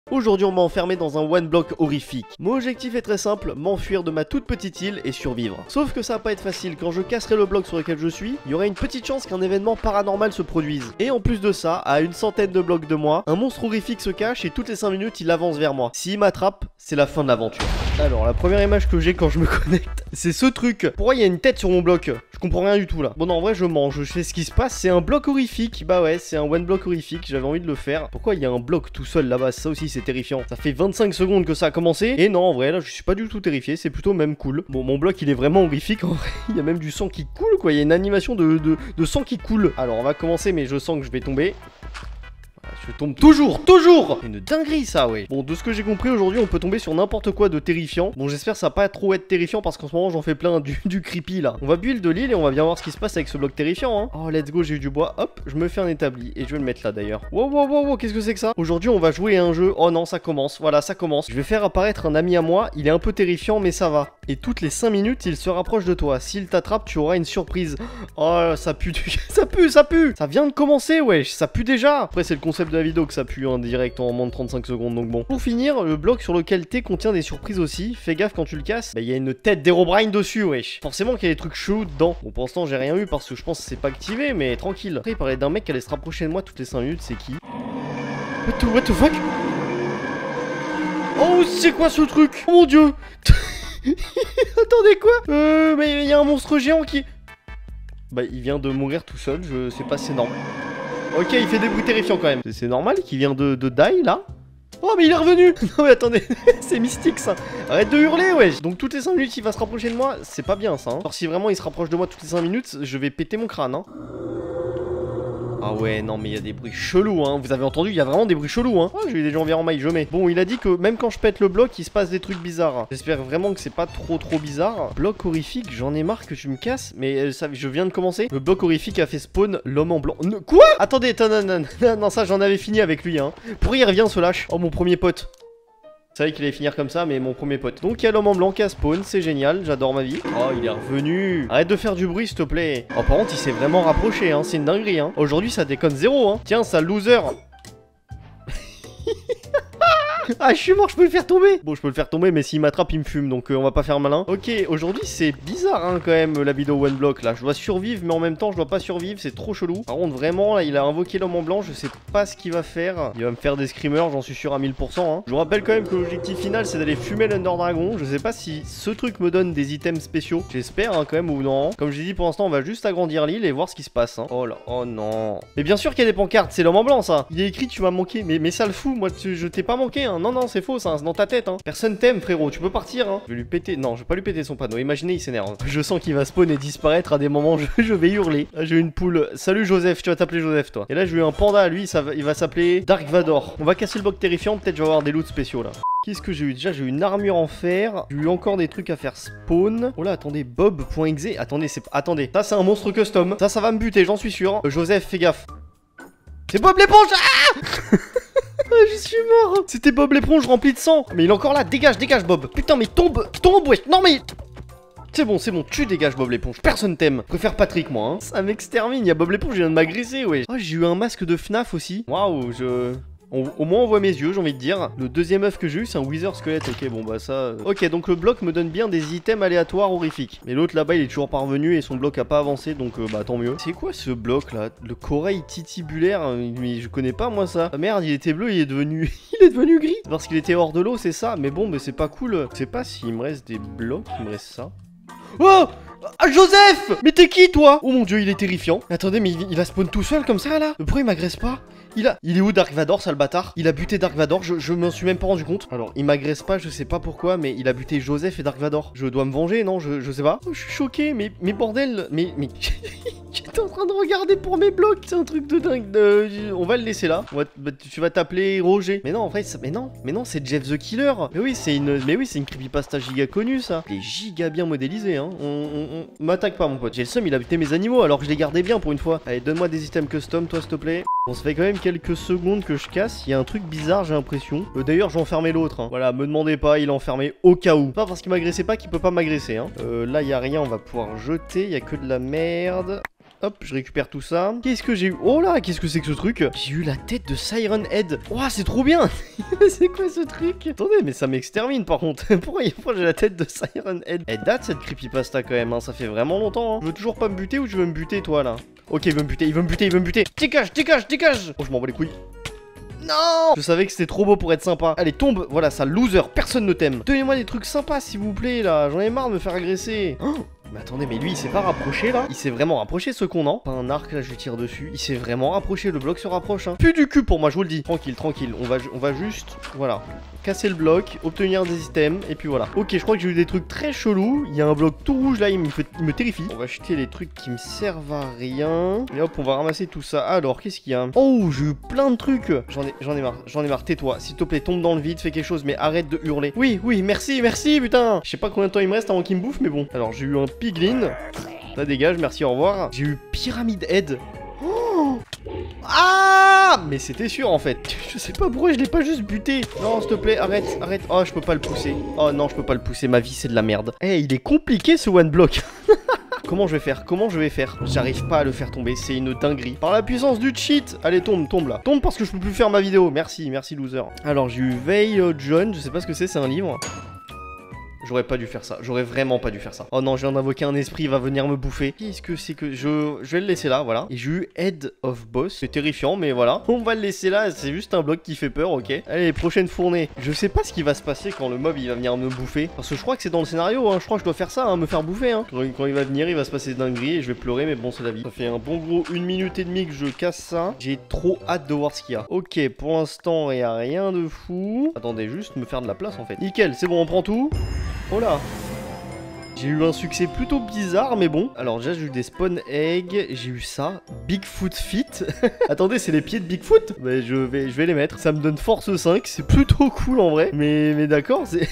Aujourd'hui on m'a enfermé dans un one block horrifique. Mon objectif est très simple, m'enfuir de ma toute petite île et survivre. Sauf que ça va pas être facile, quand je casserai le bloc sur lequel je suis, il y aura une petite chance qu'un événement paranormal se produise. Et en plus de ça, à une centaine de blocs de moi, un monstre horrifique se cache et toutes les 5 minutes il avance vers moi. S'il m'attrape, c'est la fin de l'aventure. Alors la première image que j'ai quand je me connecte, c'est ce truc. Pourquoi il y a une tête sur mon bloc? Je comprends rien du tout là. Bon non, en vrai je mange, je sais ce qui se passe, c'est un bloc horrifique. Bah ouais, c'est un one block horrifique, j'avais envie de le faire. Pourquoi il y a un bloc tout seul là-bas? Ça aussi c'est terrifiant. Ça fait 25 secondes que ça a commencé. Et non, en vrai là je suis pas du tout terrifié, c'est plutôt même cool. Bon, mon bloc il est vraiment horrifique en vrai. Il y a même du sang qui coule quoi, il y a une animation de sang qui coule. Alors on va commencer mais je sens que je vais tomber. Je tombe toujours. Une dinguerie ça, ouais. Bon, de ce que j'ai compris aujourd'hui, on peut tomber sur n'importe quoi de terrifiant. Bon, j'espère que ça va pas trop être terrifiant parce qu'en ce moment j'en fais plein du creepy là. On va build de l'île et on va bien voir ce qui se passe avec ce bloc terrifiant, hein. Oh, let's go, j'ai eu du bois. Hop, je me fais un établi et je vais le mettre là d'ailleurs. Wow, qu'est-ce que c'est que ça? Aujourd'hui, on va jouer à un jeu. Oh non, ça commence. Voilà, ça commence. Je vais faire apparaître un ami à moi. Il est un peu terrifiant, mais ça va. Et toutes les 5 minutes, il se rapproche de toi. S'il t'attrape, tu auras une surprise. Oh, ça pue. Ça pue. Ça vient de commencer, wesh. Ça pue déjà. Après, c'est le concept de la vidéo que ça pue en direct en moins de 35 secondes, donc bon. Pour finir, le bloc sur lequel t'es contient des surprises aussi. Fais gaffe quand tu le casses, bah il y a une tête d'Herobrine dessus, wesh. Forcément qu'il y a des trucs chelous dedans. Bon, pour l'instant j'ai rien eu parce que je pense que c'est pas activé, mais tranquille. Après il parlait d'un mec qui allait se rapprocher de moi toutes les 5 minutes, c'est qui? What the fuck? Oh, c'est quoi ce truc? Oh mon dieu. Attendez, quoi? Mais il y a un monstre géant qui... Bah il vient de mourir tout seul, je sais pas, c'est normal. Ok, il fait des bruits terrifiants quand même. C'est normal qu'il vient de die là? Oh mais il est revenu. Non mais attendez, c'est mystique ça. Arrête de hurler, wesh. Donc toutes les 5 minutes il va se rapprocher de moi, c'est pas bien ça, hein. Alors si vraiment il se rapproche de moi toutes les 5 minutes, je vais péter mon crâne, hein. Ah ouais, non mais il y a des bruits chelous, hein. Vous avez entendu, il y a vraiment des bruits chelous, hein. Oh, j'ai eu des gens en maille, je mets. Bon, il a dit que même quand je pète le bloc, il se passe des trucs bizarres. J'espère vraiment que c'est pas trop bizarre. Bloc horrifique, j'en ai marre que tu me casses. Mais ça, je viens de commencer. Le bloc horrifique a fait spawn l'homme en blanc. Quoi? Attendez, non, ça j'en avais fini avec lui, hein. Pourquoi il revient ce lâche? Oh, mon premier pote. C'est vrai qu'il allait finir comme ça, mais mon premier pote. Donc il y a l'homme en blanc qui a spawn, c'est génial, j'adore ma vie. Oh, il est revenu. Arrête de faire du bruit, s'il te plaît. Oh, par contre, il s'est vraiment rapproché, hein, c'est une dinguerie, hein. Aujourd'hui, ça déconne zéro, hein. Tiens, sale loser. Ah, je suis mort, je peux le faire tomber. Bon, je peux le faire tomber, mais s'il m'attrape, il me fume, donc on va pas faire malin. Ok, aujourd'hui, c'est bizarre, hein, quand même, la vidéo One Block, là. Je dois survivre, mais en même temps, je dois pas survivre, c'est trop chelou. Par contre, vraiment, là, il a invoqué l'homme en blanc, je sais pas ce qu'il va faire. Il va me faire des screamers, j'en suis sûr à 1000%, hein. Je vous rappelle quand même que l'objectif final, c'est d'aller fumer l'Under Dragon. Je sais pas si ce truc me donne des items spéciaux. J'espère, hein, quand même, ou non. Comme j'ai dit, pour l'instant, on va juste agrandir l'île et voir ce qui se passe, hein. Oh là, oh non. Mais bien sûr qu'il y a des pancartes, c'est l'homme en blanc, ça. Il est écrit, tu m'as manqué. Mais ça le fout, moi, je t'ai pas manqué, hein. Non, c'est faux, ça. Dans ta tête, hein. Personne t'aime, frérot, tu peux partir, hein. Je vais lui péter. Non, je vais pas lui péter son panneau. Imaginez, il s'énerve. Je sens qu'il va spawn et disparaître à des moments. Je vais hurler. Là, j'ai une poule. Salut Joseph, tu vas t'appeler Joseph, toi. Et là, j'ai eu un panda, lui, il va s'appeler Dark Vador. On va casser le bloc terrifiant. Peut-être je vais avoir des loots spéciaux là. Qu'est-ce que j'ai eu? Déjà, j'ai eu une armure en fer. J'ai eu encore des trucs à faire spawn. Oh là, attendez, Bob.exe. Attendez, attendez. Ça, c'est un monstre custom. Ça va me buter, j'en suis sûr. Joseph, fais gaffe. C'est Bob l'éponge. Ah je suis mort. C'était Bob l'éponge rempli de sang. Mais il est encore là. Dégage Bob. Putain, mais tombe, wesh. Non mais... C'est bon, tu dégages Bob l'éponge. Personne t'aime. Je préfère Patrick, moi, hein. Ça m'extermine. Il y a Bob l'éponge, il vient de m'agresser, wesh. Oh, j'ai eu un masque de FNAF aussi. Waouh, au moins on voit mes yeux, j'ai envie de dire. Le deuxième œuf que j'ai eu, c'est un Wither squelette. Ok, bon bah ça... Ok, donc le bloc me donne bien des items aléatoires horrifiques. Mais l'autre là-bas, il est toujours parvenu et son bloc a pas avancé, donc bah tant mieux. C'est quoi ce bloc là? Le corail titibulaire, mais je connais pas moi ça. Ah, merde, il était bleu, il est devenu gris. Parce qu'il était hors de l'eau, c'est ça. Mais bon, mais c'est pas cool. Je sais pas s'il me reste des blocs, il me reste ça. Oh! Ah, Joseph! Mais t'es qui toi? Oh mon dieu, il est terrifiant. Attendez, mais il va spawn tout seul comme ça là? Pourquoi il m'agresse pas? Il est où Dark Vador, sale bâtard? Il a buté Dark Vador, je m'en suis même pas rendu compte. Alors, il m'agresse pas, je sais pas pourquoi, mais il a buté Joseph et Dark Vador. Je dois me venger, non? Je sais pas. Oh, je suis choqué, mais bordel, mais... J'étais en train de regarder pour mes blocs, c'est un truc de dingue. On va le laisser là. Tu vas t'appeler Roger. Mais non, en fait, mais non, c'est Jeff the Killer. Mais oui, c'est une creepypasta giga connue, ça. Il est giga bien modélisé, hein. On m'attaque pas, mon pote. J'ai le seum, il a buté mes animaux, alors que je les gardais bien pour une fois. Allez, donne-moi des items custom, toi, s'il te plaît. Bon, ça fait quand même quelques secondes que je casse. Il y a un truc bizarre, j'ai l'impression. D'ailleurs, j'ai enfermé l'autre, hein. Voilà, me demandez pas, il est enfermé au cas où. Pas parce qu'il m'agressait pas qu'il peut pas m'agresser, hein. Là, il y a rien, on va pouvoir jeter. Il y a que de la merde. Hop, je récupère tout ça. Qu'est-ce que j'ai eu? Oh là, qu'est-ce que c'est que ce truc? J'ai eu la tête de Siren Head. Ouah, c'est trop bien. C'est quoi ce truc? Attendez, mais ça m'extermine par contre. Pourquoi j'ai la tête de Siren Head? Elle date cette creepypasta quand même, hein. Ça fait vraiment longtemps, hein. Je veux toujours pas me buter ou je veux me buter toi là? Ok, il veut me buter, il veut me buter, il veut me buter. Dégage, dégage, dégage. Oh, je m'en bats les couilles. Non! Je savais que c'était trop beau pour être sympa. Allez, tombe. Voilà, ça, loser. Personne ne t'aime. Donnez-moi des trucs sympas, s'il vous plaît, là. J'en ai marre de me faire agresser. Oh, mais attendez, mais lui, il s'est pas rapproché, là? Il s'est vraiment rapproché, ce con, non? Pas un arc, là, je lui tire dessus. Il s'est vraiment rapproché. Le bloc se rapproche, hein. Plus du cul pour moi, je vous le dis. Tranquille, tranquille. On va juste... Voilà. Casser le bloc, obtenir des items, et puis voilà. Ok, je crois que j'ai eu des trucs très chelous. Il y a un bloc tout rouge, là, il me terrifie. On va acheter les trucs qui me servent à rien. Et hop, on va ramasser tout ça. Alors, qu'est-ce qu'il y a? Oh, j'ai eu plein de trucs. J'en ai marre. Tais-toi. S'il te plaît, tombe dans le vide, fais quelque chose, mais arrête de hurler. Oui, oui, merci, merci, putain. Je sais pas combien de temps il me reste avant qu'il me bouffe, mais bon. Alors, j'ai eu un piglin. Ça dégage, merci, au revoir. J'ai eu Pyramid Head. Oh, ah, mais c'était sûr en fait. Je sais pas pourquoi je l'ai pas juste buté. Non, s'il te plaît, arrête, arrête. Oh, je peux pas le pousser. Oh non, je peux pas le pousser. Ma vie, c'est de la merde. Eh, il est compliqué ce one block. Comment je vais faire? Comment je vais faire? J'arrive pas à le faire tomber, c'est une dinguerie. Par la puissance du cheat. Allez, tombe, tombe là. Tombe parce que je peux plus faire ma vidéo. Merci, merci loser. Alors, j'ai eu Veil John, je sais pas ce que c'est un livre. J'aurais pas dû faire ça, j'aurais vraiment pas dû faire ça. Oh non, je viens d'invoquer un esprit, il va venir me bouffer. Qu'est-ce que c'est que... Je vais le laisser là, voilà. Et j'ai eu Head of Boss, c'est terrifiant, mais voilà. On va le laisser là, c'est juste un bloc qui fait peur, ok. Allez, prochaine fournée. Je sais pas ce qui va se passer quand le mob, il va venir me bouffer. Parce que je crois que c'est dans le scénario, hein. Je crois que je dois faire ça, hein, me faire bouffer, hein. Quand il va venir, il va se passer dinguerie et je vais pleurer, mais bon, c'est la vie. Ça fait un bon gros 1 minute et demie que je casse ça. J'ai trop hâte de voir ce qu'il y a. Ok, pour l'instant, il y a rien de fou. Attendez, juste me faire de la place, en fait. Nickel, c'est bon, on prend tout. Oh là. J'ai eu un succès plutôt bizarre, mais bon. Alors déjà, j'ai eu des spawn eggs. J'ai eu ça. Bigfoot Feet. Attendez, c'est les pieds de Bigfoot? Mais je vais les mettre. Ça me donne force 5. C'est plutôt cool en vrai. Mais d'accord, c'est...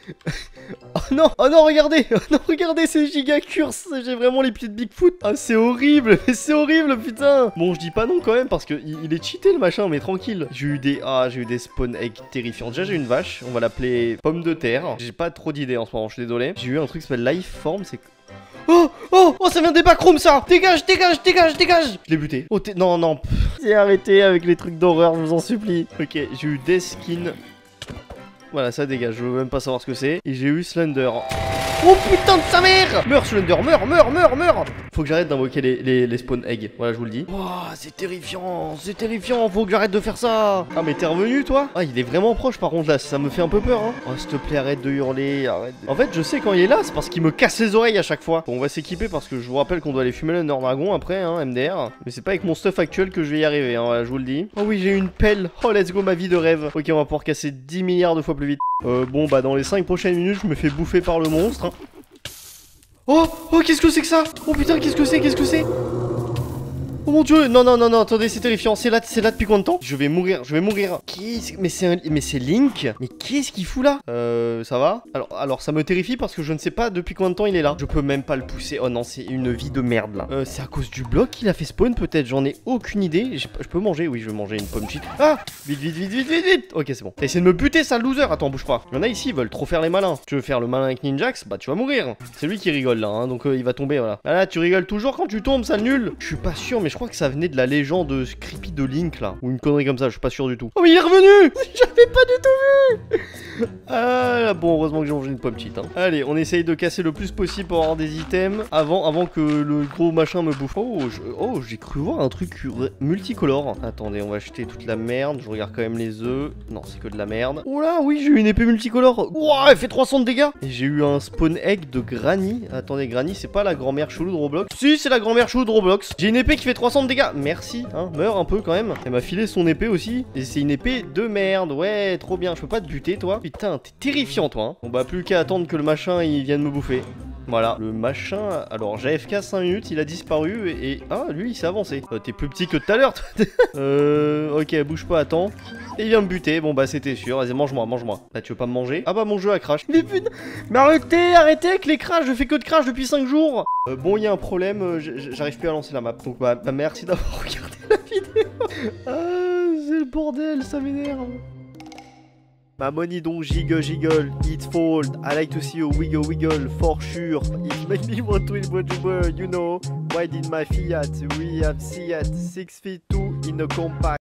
Oh non, regardez. Oh non, regardez, c'est giga curse. J'ai vraiment les pieds de Bigfoot. Ah, c'est horrible. Mais c'est horrible, putain. Bon, je dis pas non quand même parce que il est cheaté le machin, mais tranquille. J'ai eu des spawn eggs terrifiants. Déjà, j'ai une vache. On va l'appeler pomme de terre. J'ai pas trop d'idées en ce moment, je suis désolé. J'ai eu un truc qui s'appelle Life Form. C'est... Oh, ça vient des backrooms ça. Dégage, dégage, dégage, dégage. Je l'ai buté. Oh, non. C'est arrêté avec les trucs d'horreur, je vous en supplie. Ok, j'ai eu Death Skin. Voilà, ça dégage, je veux même pas savoir ce que c'est. Et j'ai eu Slender. Oh putain de sa mère! Meurs Slender, meurs! Faut que j'arrête d'invoquer les spawn eggs, voilà je vous le dis. Wouah, c'est terrifiant, faut que j'arrête de faire ça. Ah mais t'es revenu toi? Ah il est vraiment proche par contre là, ça me fait un peu peur hein. Oh s'il te plaît arrête de hurler, arrête de... En fait je sais quand il est là, c'est parce qu'il me casse les oreilles à chaque fois. Bon on va s'équiper parce que je vous rappelle qu'on doit aller fumer le Dragon après hein, MDR. Mais c'est pas avec mon stuff actuel que je vais y arriver hein, voilà, je vous le dis. Oh oui j'ai eu une pelle, oh let's go ma vie de rêve. Ok on va pouvoir casser 10 milliards de fois plus vite. Bon bah dans les 5 prochaines minutes je me fais bouffer par le monstre hein. Oh, qu'est-ce que c'est que ça? Oh putain, qu'est-ce que c'est? Oh mon dieu, non, attendez, c'est terrifiant, c'est là depuis combien de temps? Je vais mourir. Mais c'est Link? Mais qu'est-ce qu'il fout là? Ça va? Alors, ça me terrifie parce que je ne sais pas depuis combien de temps il est là. Je peux même pas le pousser. Oh non, c'est une vie de merde là. C'est à cause du bloc qu'il a fait spawn peut-être, j'en ai aucune idée. Je peux manger? Oui, je vais manger une pomme cheat. Ah! Vite. Ok, c'est bon. T'as essayé de me buter, sale loser. Attends, bouge pas. Il y en a ici, ils veulent trop faire les malins. Tu veux faire le malin avec Ninjax? Bah, tu vas mourir. C'est lui qui rigole là, hein, donc il va tomber, voilà. Ah là, tu rigoles toujours quand tu tombes, sale nul. Je suis pas sûr, mais je crois que ça venait de la légende creepy de Link là. Ou une connerie comme ça, je suis pas sûr du tout. Oh mais il est revenu. J'avais pas du tout vu. Ah bon, heureusement que j'ai mangé une pomme cheat hein. Allez, on essaye de casser le plus possible pour avoir des items avant que le gros machin me bouffe. Oh, j'ai cru voir un truc multicolore. Attendez, on va acheter toute la merde. Je regarde quand même les œufs. Non, c'est que de la merde. Oh là, oui, j'ai eu une épée multicolore. Ouah, elle fait 300 de dégâts. Et j'ai eu un spawn egg de Granny. Attendez, Granny, c'est pas la grand-mère chelou de Roblox? Si, c'est la grand-mère chelou de Roblox. J'ai une épée qui fait 300 de dégâts. Merci, hein, meurs un peu quand même. Elle m'a filé son épée aussi. Et c'est une épée de merde. Ouais, trop bien. Je peux pas te buter, toi. Putain, t'es terrifiant, toi. Hein. Bon, bah, plus qu'à attendre que le machin il vienne me bouffer. Voilà, le machin, alors j'ai AFK 5 minutes, il a disparu et... Ah, lui, il s'est avancé. T'es plus petit que tout à l'heure, toi. Ok, bouge pas, attends. Et il vient me buter, bon bah c'était sûr, vas-y, mange-moi. Là, tu veux pas me manger? Ah bah, mon jeu a crash. Mais putain, mais arrêtez avec les crashs, je fais que de crash depuis 5 jours. Bon, il y a un problème, j'arrive plus à lancer la map. Donc bah merci d'avoir regardé la vidéo. Ah, c'est le bordel, ça m'énerve. My money don't jiggle jiggle, it fold. I like to see you wiggle wiggle for sure. It make me want to invent the world, you know. Why did my Fiat? We have Fiat 6 feet 2 in a compact.